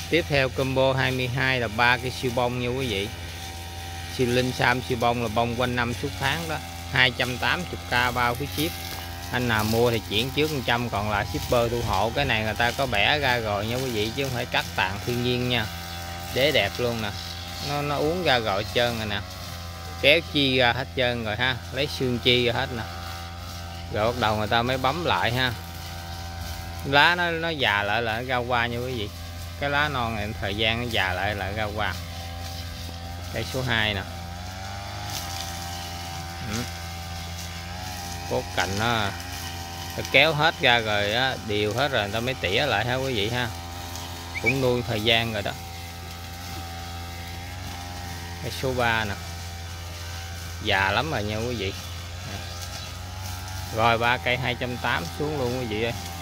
Tiếp theo combo 22 là 3 cây siêu bông nha quý vị. Siêu linh sam siêu bông là bông quanh năm suốt tháng đó, 280k bao phí ship. Anh nào mua thì chuyển trước 100, còn lại shipper thu hộ. Cái này người ta có bẻ ra rồi nha quý vị, chứ không phải cắt tàn thiên nhiên nha. Đế đẹp luôn nè, nó uống ra rồi trơn rồi nè, kéo chi ra hết trơn rồi ha, lấy xương chi ra hết nè, rồi bắt đầu người ta mới bấm lại ha. Lá nó già lại là nó ra hoa nha quý vị. Cái lá non này thời gian nó già lại là ra hoa. Cây số 2 nè. Cốt cành nó kéo hết ra rồi á, đều hết rồi người ta mới tỉa lại ha quý vị ha, cũng nuôi thời gian rồi đó. Cây số 3 nè, già lắm rồi nha quý vị. Rồi 3 cây 280 xuống luôn quý vị ơi.